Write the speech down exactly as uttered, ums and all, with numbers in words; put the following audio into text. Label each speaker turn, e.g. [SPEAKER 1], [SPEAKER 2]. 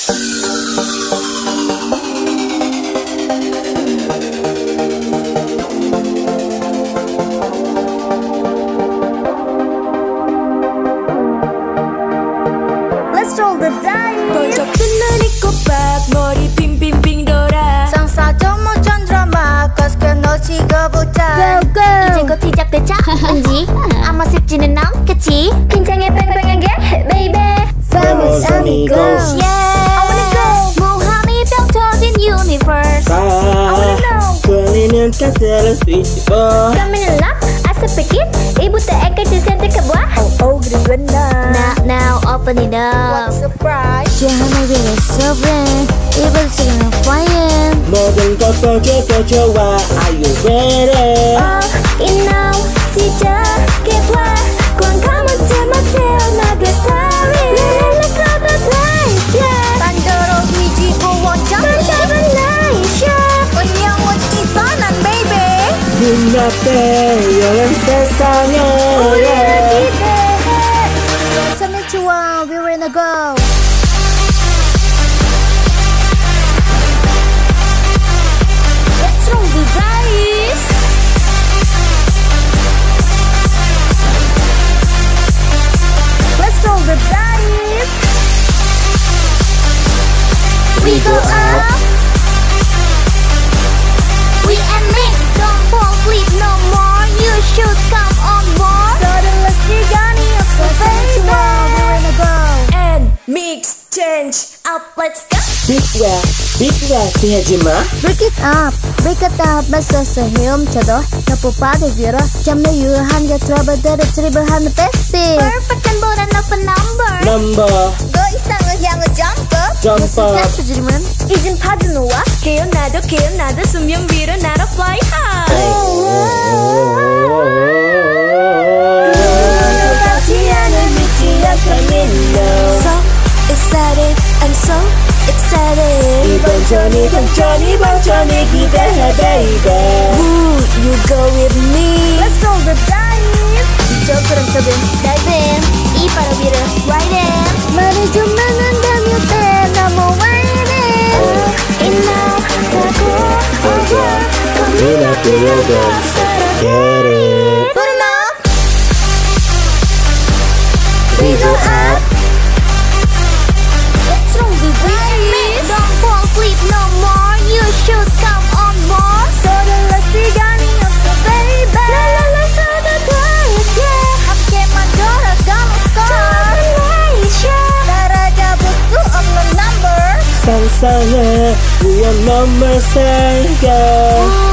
[SPEAKER 1] Let's roll the dice. 번쩍 뜬 눈이 꼬박 머리 빙빙빙 돌아
[SPEAKER 2] 상사점 모전 드라마 가스가 놓치고부터
[SPEAKER 1] Go go.
[SPEAKER 2] 이제 곧 시작되자 왠지 아마 쉽지는 않겠지 긴장해 뱅뱅한 게 baby
[SPEAKER 1] Famous amigos.
[SPEAKER 2] Yeah I wanna go 무한히 병 터진 universe I wanna know
[SPEAKER 3] 끌리는 카드를 뒤집어
[SPEAKER 2] Come in love I speak it 이부터 X까지 선택해봐
[SPEAKER 1] Oh oh 그리고 나
[SPEAKER 2] Now now open it up What surprise
[SPEAKER 1] 제 하나를 sovereign 입을 지금 flying
[SPEAKER 3] 모든 것 보여줘 좋아 Are you ready?
[SPEAKER 2] Oh you know 시작해봐 꽝 감았지 못해 나의 story Let's roll the dice yeah 반대로 뒤집어 원점 반짝은 나의 shot 언영원 이선한 baby
[SPEAKER 3] 눈앞에 여름 세상에
[SPEAKER 2] 우리를 기대해
[SPEAKER 1] 참 좋아 we're in a go
[SPEAKER 2] Let's roll the dice
[SPEAKER 1] Let's roll the dice
[SPEAKER 2] We go up We and mix Don't fall asleep no more You should come on board
[SPEAKER 1] 서둘러 시간이 없어 baby
[SPEAKER 2] We're
[SPEAKER 1] in a go
[SPEAKER 2] And mix change up Let's go
[SPEAKER 3] Big rap, big rap 피하지마
[SPEAKER 1] Break it up Break it up 맞서서 헤엄쳐도 혀뽀빠대 위로 점내 유효한 게 트러블들을 드리블하는 baby
[SPEAKER 2] Perfect and 보다 높은 number
[SPEAKER 3] 넘버
[SPEAKER 2] 그 이상을 향해 jump up
[SPEAKER 3] 점퍼
[SPEAKER 1] 닥쳐지리면
[SPEAKER 2] 이젠 파도 놓아 깨어나도 깨어나도 수면 위로 날아 fly high
[SPEAKER 3] 같지 않은 믿지 약한 window
[SPEAKER 2] So excited I'm so excited
[SPEAKER 3] 이번 전 이번 전 이번 전이 기대해 baby
[SPEAKER 2] Ooh, you go with me
[SPEAKER 1] Let's roll the dice
[SPEAKER 2] 저처럼 저금 dive in 이 바로 위를 ride in
[SPEAKER 1] 말해주면 안다며 때 너무 waiting
[SPEAKER 2] enough 타고 over
[SPEAKER 3] 눈앞에 여름 get it
[SPEAKER 2] Put it up
[SPEAKER 3] We go up
[SPEAKER 2] Let's roll the dice Don't fall asleep no more You should come on board
[SPEAKER 1] 서둘러 시간이 없어 baby
[SPEAKER 2] Let's roll the dice yeah 함께만 돌아가는 star 따라잡을 수 없는 number
[SPEAKER 3] 상상해 위험 넘을 생각